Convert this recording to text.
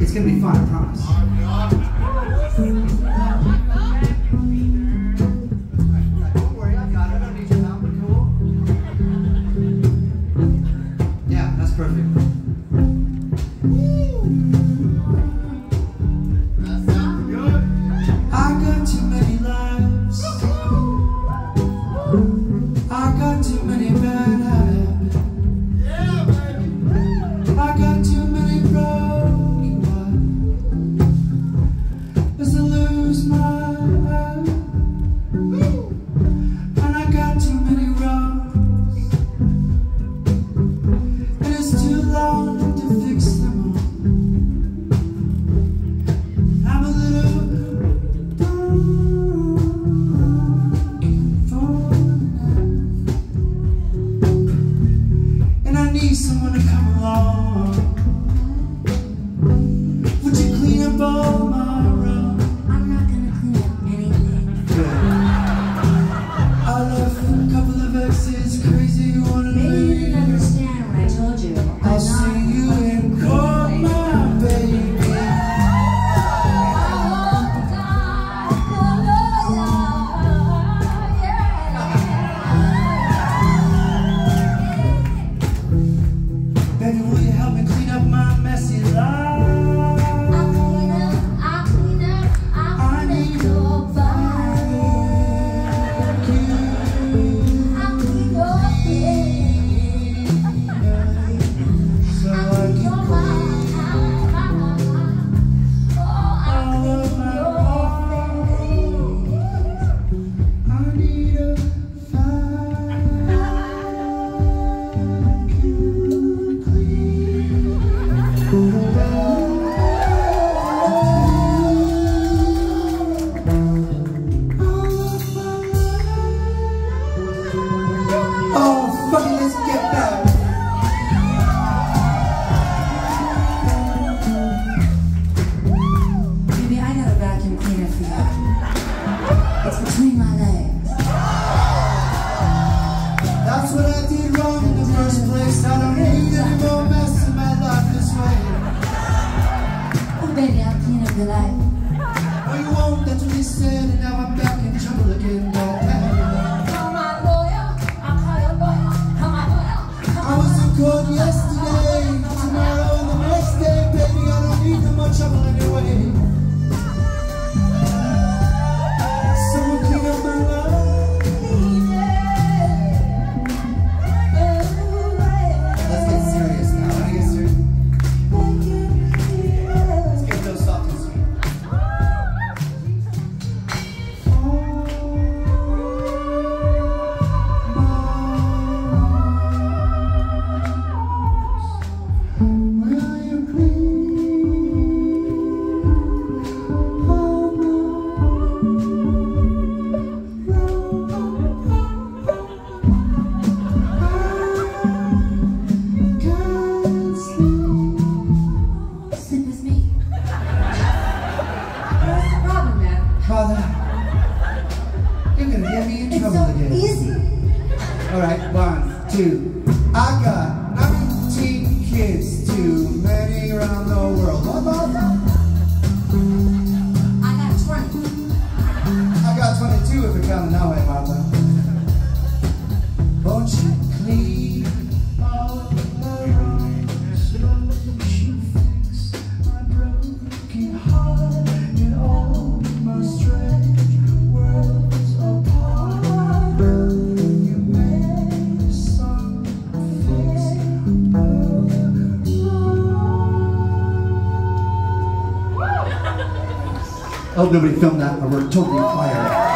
It's gonna be fun, I promise. Don't worry, I got it. I don't need your help. We're cool. Yeah, that's perfect. That sounds good. I got too many lives. I got too many bad habits. Yeah, baby. I got too many broken ones. As I lose my eye. And I got too many wrongs. And it's too long to fix them all. I'm a little someone to come along. Would you clean up all my wrong? I'm not gonna clean up anything. Good. I left a couple of exes, crazy one of me. Maybe you didn't understand when I told you. I'll see you in court, my baby. Baby, will you help me clean up my messy life? I'll clean up. I need your body. I'll clean your face. So I can clean all of my I need a oh, fuck it, let's get back. Baby, I got a vacuum cleaner for you. It's between my legs. That's what I did wrong in the first place. I don't need any more mess in my life this way. Oh, baby, I'll clean up your life. Oh, you won't, that's what you said, and now I'm back in trouble again. Don't panic. Call my lawyer. I'll call your lawyer. Call my lawyer. I was in court yesterday, tomorrow and the next day, baby. I don't need no more trouble anyway. Someone clean up my life. Let's get serious now. Wanna get serious? Let's get those soft and sweet. Sit with me. What's the problem, man? Father, you're gonna get me in It's trouble so again. easy. Alright, 1, 2. I got 19 kids, too many around the world. What about that? I got 20. I got 22 if you're counting that way, Martha. Won't you clean all the wrongs? Won't you fix my broken heart and all my strange worlds apart? You made some fix I hope nobody filmed that or we're totally fired.